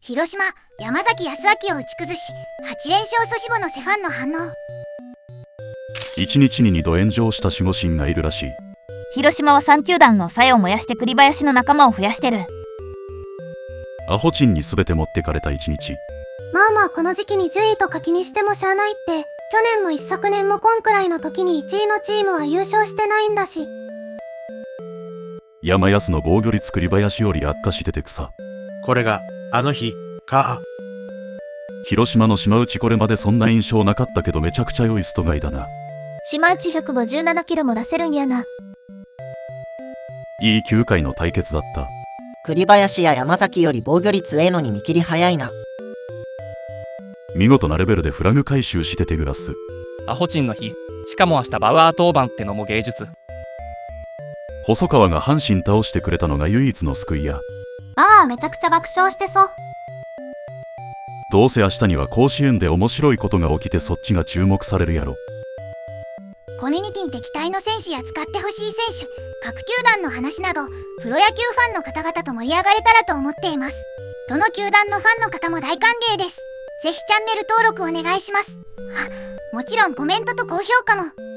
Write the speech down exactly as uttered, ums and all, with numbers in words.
広島、山崎康晃を打ち崩し、はちれんしょう阻止母のセファンの反応。 いちにちににど炎上した守護神がいるらしい。 広島はさんきゅうだんの鞘を燃やして栗林の仲間を増やしてる。 アホチンに全て持ってかれたいちにち。 まあまあこの時期に順位とか気にしてもしゃあないって、去年も一昨年もこんくらいの時にいちいのチームは優勝してないんだし。 山安の防御率栗林より悪化してて草。 これがあの日か。 広島の島内これまでそんな印象なかったけどめちゃくちゃ良いストガイだな。 島内ひゃくごじゅうななキロも出せるんやな。 いいきゅうかいの対決だった。 栗林や山崎より防御率ええのに見切り早いな。 見事なレベルでフラグ回収しててグラス。 アホチンの日、しかも明日バウアー当番ってのも芸術。 細川が阪神倒してくれたのが唯一の救いや。 ああ、めちゃくちゃ爆笑してそう。 どうせ明日には甲子園で面白いことが起きてそっちが注目されるやろ。 コミュニティに敵対の選手や使ってほしい選手、各球団の話など、プロ野球ファンの方々と盛り上がれたらと思っています。どの球団のファンの方も大歓迎です。ぜひチャンネル登録お願いします。あ、もちろんコメントと高評価も。